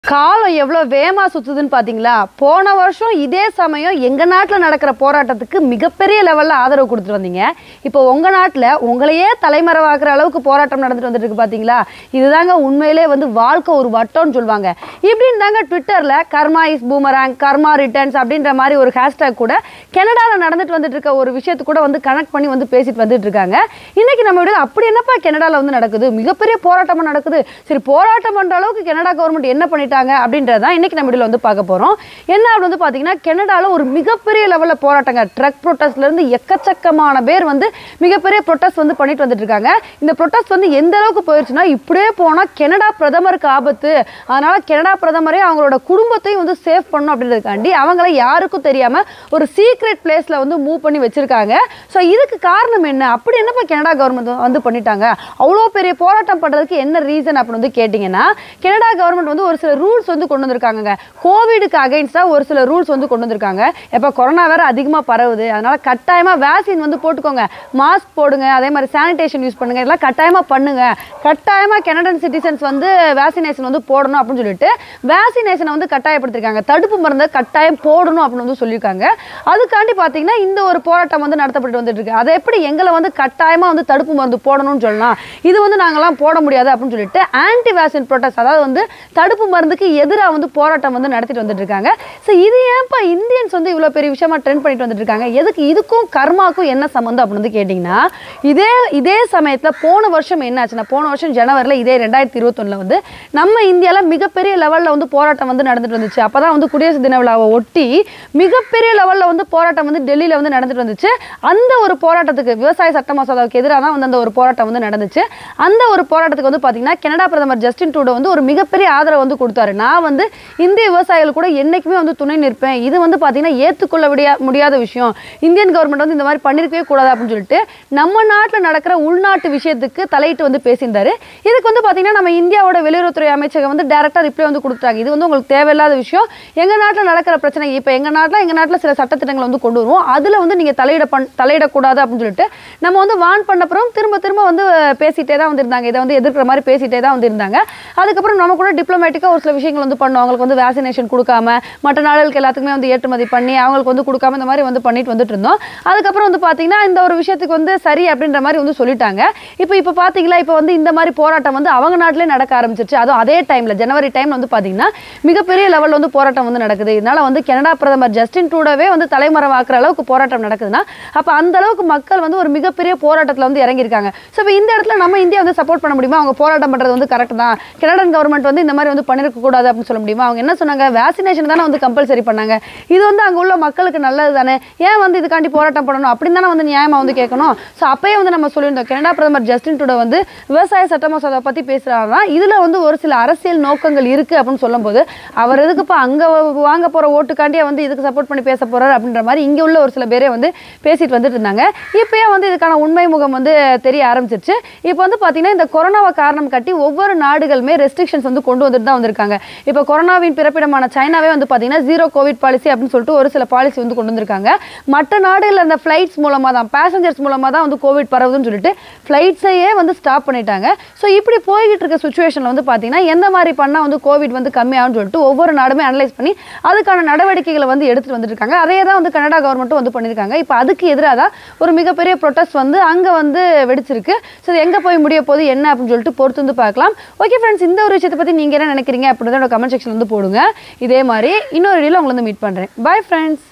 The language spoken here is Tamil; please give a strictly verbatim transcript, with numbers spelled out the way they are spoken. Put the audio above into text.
காலம் எவ்வளோ வேகமாக சுற்றுதுன்னு பார்த்தீங்களா? போன வருஷம் இதே சமயம் எங்கள் நாட்டில் நடக்கிற போராட்டத்துக்கு மிகப்பெரிய லெவலில் ஆதரவு கொடுத்துட்டு வந்தீங்க. இப்போ உங்கள் நாட்டில் உங்களையே தலைமறைவாக்குற அளவுக்கு போராட்டம் நடந்துட்டு வந்துட்டு இருக்கு பார்த்தீங்களா? இதுதாங்க உண்மையிலே வந்து வாழ்க்கை ஒரு வட்டம்னு சொல்லுவாங்க. இப்படின்னு தாங்க ட்விட்டரில் karma is boomerang, karma returns அப்படின்ற மாதிரி ஒரு ஹேஷ்டேக் கூட கனடாவில் நடந்துட்டு வந்துட்டு இருக்க ஒரு விஷயத்து கூட வந்து கனெக்ட் பண்ணி வந்து பேசிட்டு வந்துட்டு இருக்காங்க. இன்னைக்கு நம்ம விட அப்படி என்னப்பா கனடாவில் வந்து நடக்குது? மிகப்பெரிய போராட்டமாக நடக்குது. சரி, போராட்டம் பண்ணுற அளவுக்கு கனடா கவர்மெண்ட் என்ன பண்ணிட்டு அப்படின்றதான் இன்னைக்கு நம்ம வீடியோல வந்து பார்க்க போறோம். என்ன அப்படி வந்து பாத்தீங்கன்னா, கனடால ஒரு மிகப்பெரிய லெவல்ல போராட்டங்க, ட்ரக் ப்ரொட்டஸ்ட்ல இருந்து எக்கச்சக்கமான பேர் வந்து மிகப்பெரிய ப்ரொட்டஸ்ட் வந்து பண்ணிட்டு வந்துட்டு இருக்காங்க. இந்த ப்ரொட்டஸ்ட் வந்து எந்த அளவுக்கு போயிடுச்சுன்னா, இப்படியே போனா கனடா பிரதமருக்கு ஆபத்து, அதனால கனடா பிரதமரே அவங்களோட குடும்பத்தையும் வந்து சேவ் பண்ணணும் அப்படின்றதுக்காண்டி அவங்கள யாருக்கும் தெரியாம ஒரு சீக்ரெட் பிளேஸ்ல வந்து மூவ் பண்ணி வச்சிருக்காங்க. ஸோ இதுக்கு காரணம் என்ன? அப்படி என்னப்பா கனடா கவர்மெண்ட் வந்து பண்ணிட்டாங்க? அவ்வளோ பெரிய போராட்டம் பண்றதுக்கு என்ன ரீசன் அப்படின்னு வந்து கேட்டீங்கன்னா, கனடா கவர்மெண்ட் வந்து ஒரு சில ரூல்ஸ் வந்து கொண்டு வந்திருக்காங்க. கோவிடுக்கு அகைன்ஸ்டா ஒரு சில ரூல்ஸ் வந்து கொண்டு வந்திருக்காங்க. இப்போ கொரோனா வேற அதிகமாக பரவுது, அதனால கட்டாயமா வேக்சின் வந்து போட்டுக்கோங்க, மாஸ்க் போடுங்க, அதே மாதிரி சானிடேஷன் யூஸ் பண்ணுங்க, இதெல்லாம் கட்டாயமா பண்ணுங்க, கட்டாயமா கனடியன் சிட்டிசன்ஸ் வந்து வேக்சினேஷன் வந்து போடணும் அப்படின்னு சொல்லிட்டு வேக்சினேஷனை வந்து கட்டாயப்படுத்திருக்காங்க. தடுப்பு மருந்தை கட்டாயம் போடணும் அப்படின்னு வந்து சொல்லியிருக்காங்க. அதுக்காண்டி பார்த்தீங்கன்னா இந்த ஒரு போராட்டம் வந்து நடத்தப்பட்டு வந்துட்டு இருக்கு. அதை எப்படி எங்களை வந்து கட்டாயமா வந்து தடுப்பு மருந்து போடணும்னு சொல்லலாம், இது வந்து நாங்களாம் போட முடியாது அப்படின்னு சொல்லிட்டு ஆன்டி வேக்சின் ப்ரொட்டஸ்ட், அதாவது வந்து தடுப்பு மருந்துக்கு எதிராக வந்து போராட்டம் வந்து நடத்திட்டு வந்துட்டு இருக்காங்க. ஸோ இது ஏன்ப்பா இந்தியன்ஸ் வந்து இவ்வளோ பெரிய விஷயமா ட்ரெண்ட் பண்ணிட்டு வந்துட்டு இருக்காங்க? எதுக்கு இதுக்கும் கர்மாக்கும் என்ன சம்மந்தம் அப்படின்னு வந்து கேட்டிங்கன்னா, இதே இதே சமயத்தில் போன வருஷம் என்ன ஆச்சுன்னா, போன வருஷம் ஜனவரியில் இதே ரெண்டாயிரத்தி இருபத்தொன்னில் வந்து நம்ம இந்தியாவில் மிகப்பெரிய லெவலில் வந்து போராட்டம் வந்து நடந்துட்டு வந்துச்சு. அப்போ தான் வந்து குடியரசு தின விழாவை ஒட்டி மிகப்பெரிய லெவலில் வந்து போராட்டம் வந்து டெல்லியில் வந்து நடந்துட்டு வந்துச்சு. அந்த ஒரு போராட்டத்துக்கு, விவசாய சட்ட மசோதாவுக்கு எதிராக தான் வந்து அந்த ஒரு போராட்டம் வந்து நடந்துச்சு. அந்த ஒரு போராட்டத்துக்கு வந்து பார்த்தீங்கன்னா கனடா பிரதமர் ஜஸ்டின் ட்ரூடோ வந்து ஒரு மிகப்பெரிய ஆதரவு வந்து கொடுத்தாரு. நான் வந்து இந்திய விவசாயிகள் கூட என்னைக்குமே வந்து துணை நிற்பேன், இது வந்து பார்த்தீங்கன்னா ஏற்றுக்கொள்ள முடியாத விஷயம், இந்தியன் கவர்மெண்ட் வந்து இந்த மாதிரி பண்ணியிருக்கவே கூடாது அப்படின்னு சொல்லிட்டு நம்ம நாட்டில் நடக்கிற உள்நாட்டு விஷயத்துக்கு தலையிட்டு வந்து பேசியிருந்தாரு. இதுக்கு வந்து பார்த்தீங்கன்னா நம்ம இந்தியாவோட வெளியுறவுத்துறை அமைச்சகம் வந்து டைரக்டாக ரிப்ளை வந்து கொடுத்தாங்க. இது வந்து உங்களுக்கு தேவையில்லாத விஷயம், எங்கள் நாட்டில் நடக்கிற பிரச்சனை, இப்போ எங்கள் நாட்டில் எங்கள் நாட்டில் சில சட்டத்திட்டங்களை வந்து கொண்டு வருவோம், அதில் வந்து நீங்கள் தலையிட பண் தலையிடக்கூடாது அப்படின்னு சொல்லிட்டு நம்ம வந்து வான் பண்ணப்புறம் திரும்ப திரும்ப வந்து பேசிகிட்டே தான் வந்திருந்தாங்க. இதை வந்து எதிர்க்கிற மாதிரி பேசிகிட்டே தான் வந்திருந்தாங்க. அதுக்கப்புறம் நம்ம கூட டிப்ளமேட்டிக்காக ஒரு சில விஷயங்கள் வந்து பண்ணோம். அவங்களுக்கு வந்து வேக்சினேஷன் கொடுக்காம மற்ற நாடுகளுக்கு எல்லாத்துக்குமே வந்து ஏற்றுமதி பண்ணி அவங்களுக்கு வந்து கொடுக்காம இந்த மாதிரி வந்து பண்ணிட்டு வந்துட்டு இருந்தோம். அதுக்கப்புறம் வந்து பார்த்தீங்கன்னா இந்த ஒரு விஷயத்துக்கு வந்து சரி அப்படின்ற மாதிரி வந்து சொல்லிட்டாங்க. இப்போ இப்போ பார்த்தீங்களா, இப்போ வந்து இந்த மாதிரி போராட்டம் வந்து அவங்க நாட்டிலே நடக்க ஆரம்பிச்சிருச்சு. அதுவும் அதே டைமில் ஜனவரி டைமில் வந்து பார்த்தீங்கன்னா மிகப்பெரிய லெவலில் வந்து போராட்டம் வந்து நடக்குது. இதனால வந்து கனடா பிரதமர் ஜஸ்டின் ட்ரூடோவே வந்து தலைமறைவாக்குற அளவுக்கு போராட்டம் நடக்குதுன்னா, அப்போ அந்த அளவுக்கு மக்கள் வந்து ஒரு மிகப்பெரிய போராட்டத்தில் வந்து இறங்கியிருக்காங்க. ஸோ இப்போ இந்த இடத்துல நம்ம இந்தியா வந்து சப்போர்ட் பண்ண முடியுமா? அவங்க போராட்டம் பண்ணுறது வந்து கரெக்ட் தான், கனடியன் கவர்மெண்ட் வந்து இந்த மாதிரி வந்து பண்ணிருக்க கூடாது அப்படின்னு சொல்ல முடியுமா? அவங்க என்ன சொன்னாங்க? வேக்சினேஷன் தானே வந்து கம்பல்சரி பண்ணாங்க, இது வந்து அங்கே உள்ள மக்களுக்கு நல்லது தானே, ஏன் வந்து இதுக்காண்டி போராட்டம் பண்ணணும் அப்படின்னு தானே வந்து நியாயமாக வந்து கேட்கணும். ஸோ அப்பயே வந்து நம்ம சொல்லியிருந்தோம், கனடா பிரதமர் ஜஸ்டின் ட்ரூடோ வந்து விவசாய சட்ட மசோதா பற்றி பேசுகிறாருன்னா இதில் வந்து ஒரு சில அரசியல் நோக்கங்கள் இருக்குது அப்படின்னு சொல்லும்போது, அவர் எதுக்குப்பா அங்கே வாங்க போகிற ஓட்டுக்காண்டியே வந்து இதுக்கு சப்போர்ட் பண்ணி பேச போகிறார் அப்படின்ற மாதிரி இங்கே உள்ள ஒரு சில பேரே வந்து பேசிட்டு வந்துட்டு இருந்தாங்க. இப்போயே வந்து இதுக்கான உண்மை முகம் வந்து தெரிய ஆரம்பிச்சிருச்சு. இப்போ வந்து பார்த்தீங்கன்னா இந்த கொரோனாவை காரணம் காட்டி ஒவ்வொரு நாடுகளுமே ரெஸ்ட்ரிக்ஷன்ஸ் வந்து கொண்டு வந்துட்டு தான் வந்திருக்காங்க. இப்போ கொரோனாவின் பிறப்பிடமான சைனாவே வந்து பார்த்தீங்கன்னா ஜீரோ கோவிட் பாலிசி அப்படின்னு சொல்லிட்டு ஒரு சில பாலிசி வந்து கொண்டு வந்திருக்காங்க. மற்ற நாடுகளில் அந்த ஃப்ளைட்ஸ் மூலமாக தான், பேசஞ்சர்ஸ் மூலமாக தான் வந்து கோவிட் பரவுதுன்னு சொல்லிட்டு ஃப்ளைட்ஸையே வந்து ஸ்டாப் பண்ணிட்டாங்க. ஸோ இப்படி போய்கிட்டு இருக்க சுச்சுவேஷனில் வந்து பார்த்தீங்கன்னா எந்த மாதிரி பண்ணால் வந்து கோவிட் வந்து கம்மியாகும்னு சொல்லிட்டு ஒவ்வொரு நாடுமே அனலைஸ் பண்ணி அதுக்கான நடவடிக்கைகளை வந்து எடுத்துகிட்டு வந்துருக்காங்க. அதே தான் வந்து கனடா கவர்மெண்ட்டும் வந்து பண்ணியிருக்காங்க. இப்போ அதுக்கு எதிராக தான் ஒரு மிகப்பெரிய ப்ரொட்டஸ்ட் வந்து அங்கே வந்து வெடிச்சிருக்கு. ஸோ எங்கே போய் முடிய போது என்ன அப்படின்னு சொல்லிட்டு பொறுத்து வந்து பார்க்கலாம். ஓகே ஃப்ரெண்ட்ஸ், இந்த ஒரு விஷயத்தை பற்றி நீங்கள் என்ன நினைக்கிறீங்க அப்படின்றத கமெண்ட் செக்ஷன் வந்து போடுங்க. இதே மாதிரி இன்னொரு வீடியோவில் உங்களை வந்து மீட் பண்ணுறேன். Bye friends.